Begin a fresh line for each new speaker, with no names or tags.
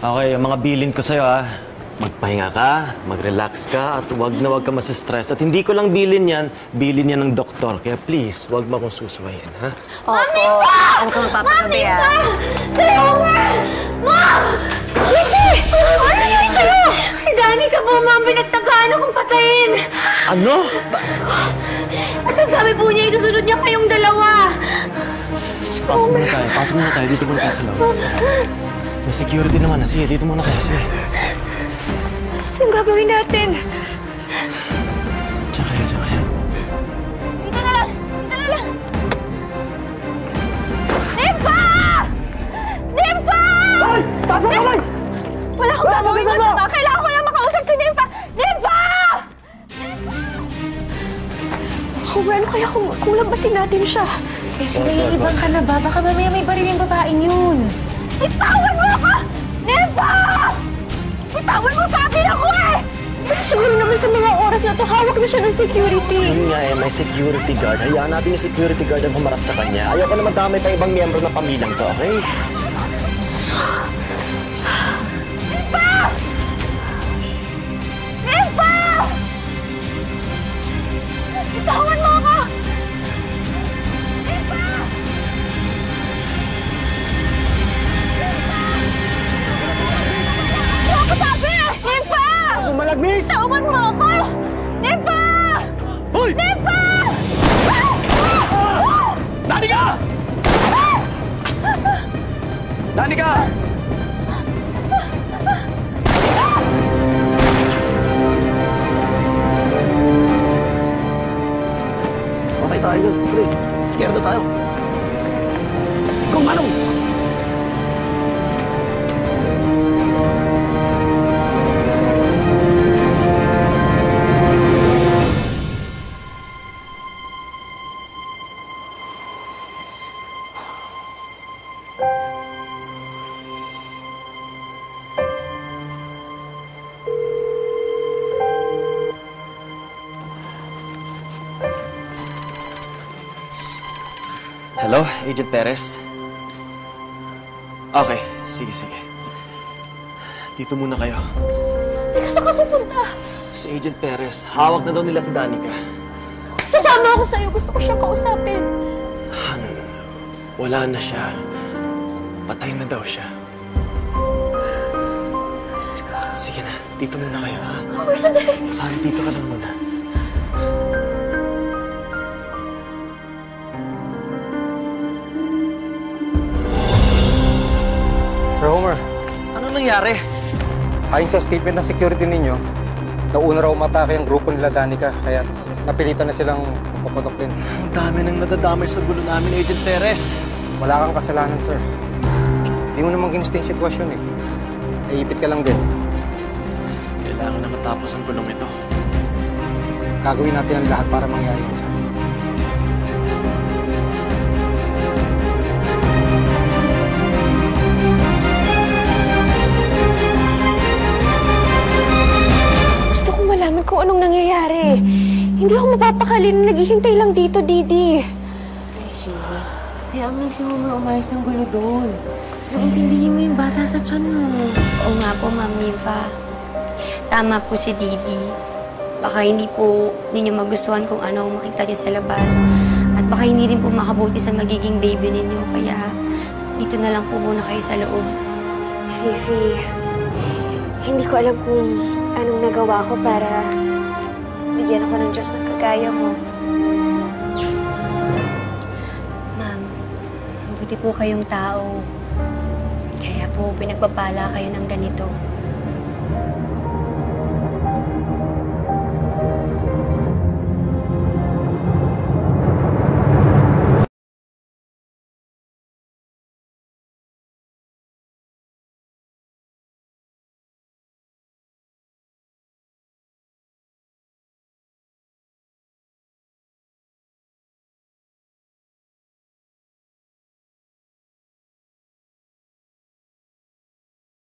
Okay, yung mga bilin ko sa'yo, magpahinga ka, mag-relax ka, at huwag na huwag ka masistress. At hindi ko lang bilin yan ng doktor. Kaya please, huwag mo akong susuwayin, ha?
Mami pa! Ano ka magpapagabi,
Mami pa! Sa'yo nga! Mom! Ricky! Ano nangyari sa'yo? Si Danny ka po, Mom. Pinagtagaan akong patayin.
Ano?
At ang sabi po niya, isusunod niya kayong dalawa.
Pasok muna tayo. Dito muna tayo sa loob. May security naman. Sige, dito muna kayo. Sige.
Anong gagawin natin?
Diyan kayo.
Dito na lang! Nympha! Ay! Taas ang kamay! Wala akong gagawin masama. Kailangan ko lang makausap si Nympha! Nympha! Ano kaya kung labasin natin siya?
Naiibang ka na ba? Baka mamaya may baril yung babaeng yun.
Bitawan mo ako! Nympha! Bitawan mo sa akin ako eh! Pero siguro naman sa mga oras na to, hawak na siya ng security.
Yun nga may security guard. Hayaan natin yung security guard ang humarap sa kanya. Ayoko naman damay pa ibang miyembro ng pamilyang to, okay?
Nympha! Nympha! Bitawan mo ako! Nympha! Ano ako sabi? Nympha!
Malagmis!
Bitawan mo ako! Nympha!
Hoy!
Nympha!
Danica! Danica! Okay tayo. Pre, scared na tayo. Kung ano? Hello, Agent Perez? Okay, sige. Dito muna kayo.
Teka, saan ka pupunta?
Si Agent Perez, hawak na daw nila si Danica.
Sasama ako sa'yo. Gusto ko siyang kausapin.
Han, wala na siya. Patay na daw siya. Sige na, dito muna kayo, ha?
Robert, sandali.
Dito ka lang muna.
Sir Homer,
Ano nangyari?
ayon sa statement ng security ninyo, nauna raw umatake ang grupo nila Danica, kaya napilitan na silang paputokin.
Ang dami nang nadadamay sa gulo namin, Agent Perez.
Wala kang kasalanan, sir. Hindi mo naman ginusto yung sitwasyon eh. Naipit ka lang din.
Kailangan na matapos ang gulong ito.
Gagawin natin ang lahat para mangyari yun, sir.
Gusto kong malaman kung anong nangyayari. Hindi ako mapapakali na naghihintay lang dito, Didi.
Reggie, hayaan mo si Homer umayos ng gulo doon. Naintindihin mo yung bata sa tiyan mo.
Oo nga po, Ma'am Nympha. Tama po si Didi. Baka hindi po ninyo magustuhan kung ano ang makita niyo sa labas. At baka hindi rin po makabuti sa magiging baby ninyo. Kaya dito na lang po muna kayo sa loob.
Riffy, hindi ko alam kung anong nagawa ko para bigyan ako ng Diyos ng kagaya mo.
Ma'am, mabuti po kayong tao. Kaya po pinagpapala kayo ng ganito.